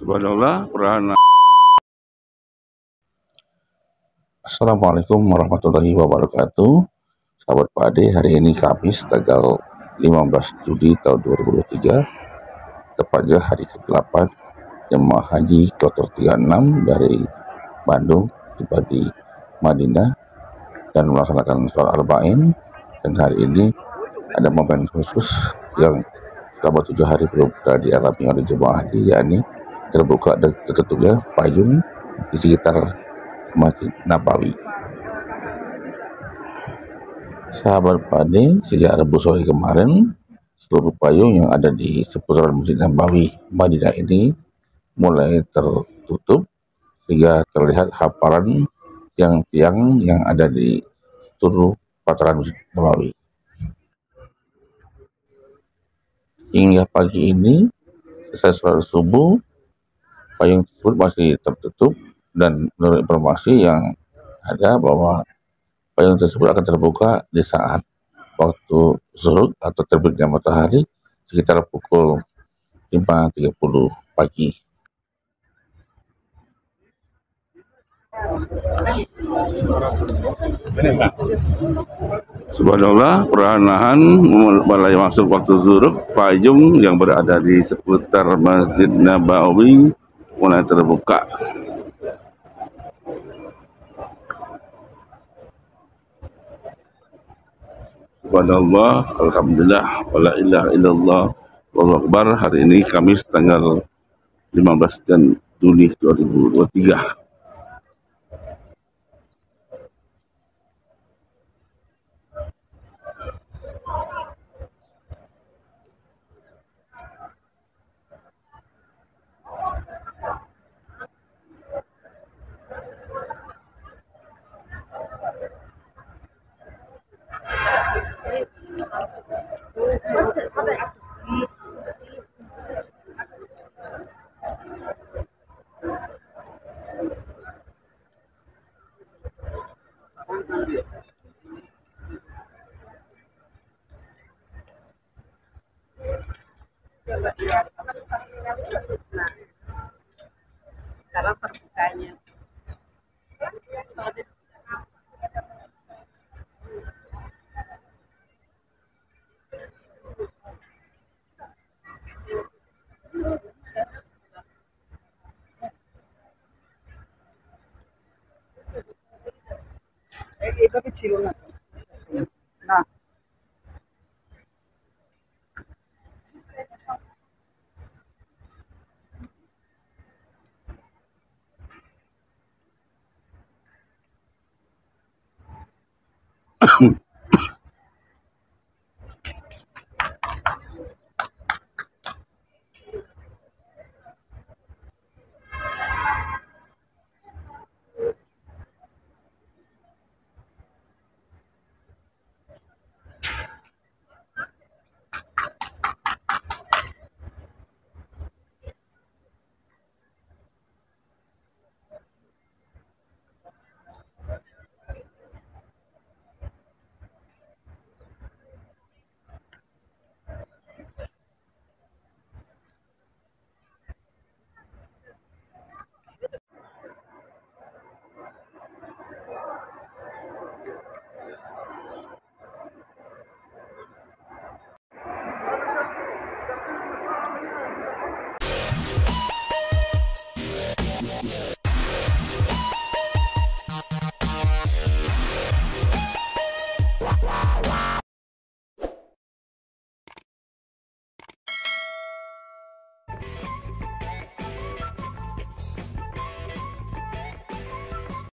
Subhanallah, Prana. Assalamualaikum warahmatullahi wabarakatuh. Sahabat Pak Ade, hari ini Kamis tanggal 15 Juli tahun 2023, tepatnya hari ke-8 jemaah haji kloter 36 dari Bandung tiba di Madinah dan melaksanakan sholat arba'in. Dan hari ini ada momen khusus yang selama 7 hari belum pernah dialami oleh jemaah haji, yakni terbuka dan tertutupnya payung di sekitar Masjid Nabawi. Sahabat Pade, sejak Rabu sore kemarin, seluruh payung yang ada di seputaran Masjid Nabawi Madinah ini mulai tertutup sehingga terlihat hamparan tiang-tiang yang ada di seluruh pelataran Masjid Nabawi. Hingga pagi ini, selesai sholat subuh, payung tersebut masih tertutup dan menurut informasi yang ada bahwa payung tersebut akan terbuka di saat waktu zuhur atau terbitnya matahari sekitar pukul 5.30 pagi. Subhanallah, perlahan mulai masuk waktu zuhur, payung yang berada di seputar Masjid Nabawi mulai terbuka. Subhanallah, alhamdulillah, wala ilaha illallah, wallahu akbar. Hari ini Kamis tanggal 15 Juli 2023. Sekarang terbukanya. এইভাবে ছিল না না